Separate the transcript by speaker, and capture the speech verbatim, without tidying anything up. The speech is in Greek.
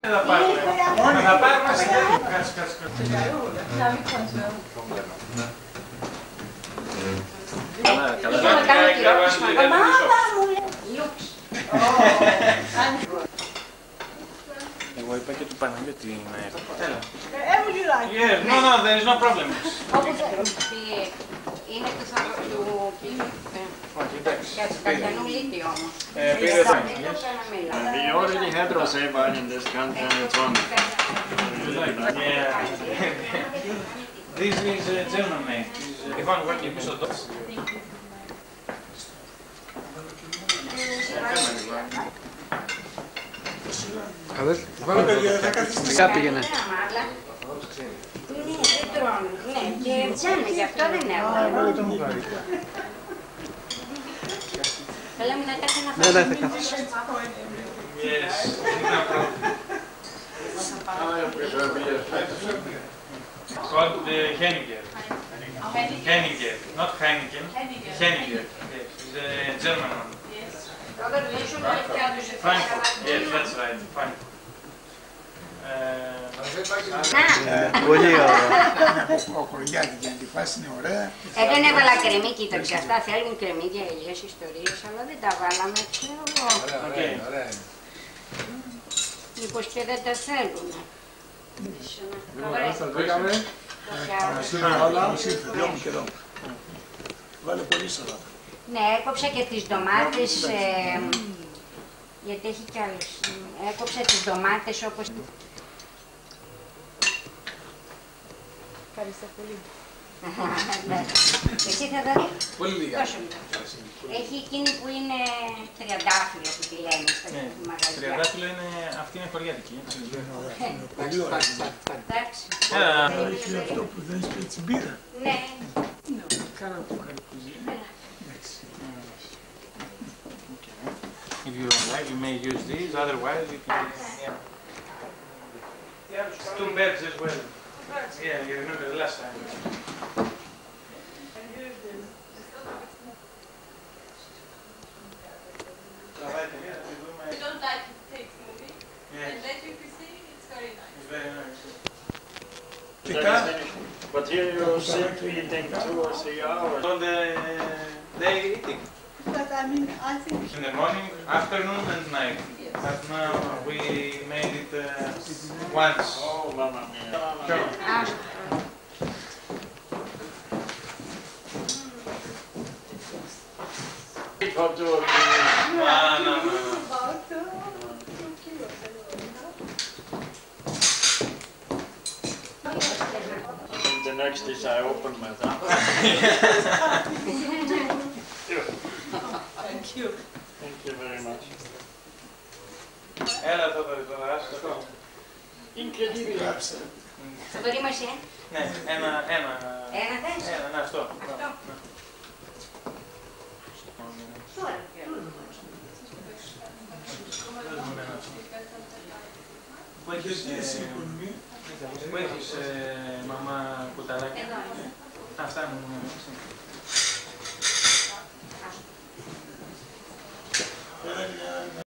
Speaker 1: Θα πάρουμε. Θα πάρουμε σε κάτι. Κάτσε, κάτσε, κάτσε. Καλά, καλά. Εγώ είπα και του Παναγιώτη να έρθει. Έλα. Yeah, no, no, there is no problem.
Speaker 2: Είναι του Καστανού Λίτη όμως.
Speaker 3: We already had Roséval in this country and it's one.
Speaker 1: Yeah. This is uh, German made. Ivan working with Sotos.
Speaker 4: Σιγά πήγαινε.
Speaker 2: Ναι, δεν τρώνε. Ναι, και ψάνε, γι' αυτό δεν έχουν. Καλά, μην ακάτε να
Speaker 4: Ναι, ναι, θα κάθεσαι.
Speaker 1: Yes, no problem. Called uh, Henninger. Henninger, not Heineken. Henninger. Yes, it's a German one. Frankfurt. Yes, that's right. Frankfurt.
Speaker 4: Πολύ ωραία.
Speaker 5: Χωριάτικη αντιφάση είναι ωραία.
Speaker 2: Ε, δεν έβαλα κρεμί, κοίταξε, αυτά θέλουν κρεμί για ηλιές ιστορίες, αλλά δεν τα βάλαμε, ξέρω εγώ.
Speaker 5: Ωραία.
Speaker 2: Μήπως και δεν τα θέλουν.
Speaker 5: Βάλε πολύ σαλάτα.
Speaker 2: Ναι, έκοψα και τις ντομάτες, ε, γιατί έχει κι άλλες. Έκοψα τις ντομάτες όπως...
Speaker 6: Ευχαριστώ πολύ.
Speaker 2: Εσύ θα δω.
Speaker 5: Πολύ λίγα.
Speaker 2: Τόσο μικρό. Έχει εκείνη που είναι τριαντάφυλλο που τη λένε στα μαγαζιά.
Speaker 1: Τριαντάφυλλο είναι, αυτή είναι χωριάτικη.
Speaker 5: Πολύ ωραία.
Speaker 2: Εντάξει.
Speaker 5: Έχει αυτό που δεν είσαι έτσι μπύρα.
Speaker 2: Ναι.
Speaker 1: Κάνω το καλή κουζίνα. If you don't like, you may use these, otherwise you can... Yeah. Two beds as well. Yeah, you remember the last time.
Speaker 6: You don't like to take movie?
Speaker 1: Yes.
Speaker 6: And let you see, it's very nice.
Speaker 1: It's very nice.
Speaker 3: But here you sit eating two or three hours.
Speaker 1: On the day eating.
Speaker 6: But I mean, I think...
Speaker 1: In the morning, afternoon and night. But now we made it uh, once.
Speaker 3: Oh, mamma mia.
Speaker 1: Sure.
Speaker 3: Hot dog.
Speaker 1: No, no, no, no.
Speaker 6: About uh, two kilos anyway.
Speaker 3: The next dish I open with, huh?
Speaker 6: Thank you.
Speaker 3: Thank you very much.
Speaker 1: Έλα εδώ τώρα, άσου το.
Speaker 3: Incredibile.
Speaker 2: Θα το ρίμασε, ε.
Speaker 1: Ναι, ένα, ένα.
Speaker 2: Ένα θες.
Speaker 1: Ένα, ναι, αυτό.
Speaker 2: Αυτό. Τώρα.
Speaker 1: Πού έχεις, πού έχεις μαμά κουταλάκι.
Speaker 2: Εδώ.
Speaker 1: Αυτά είναι.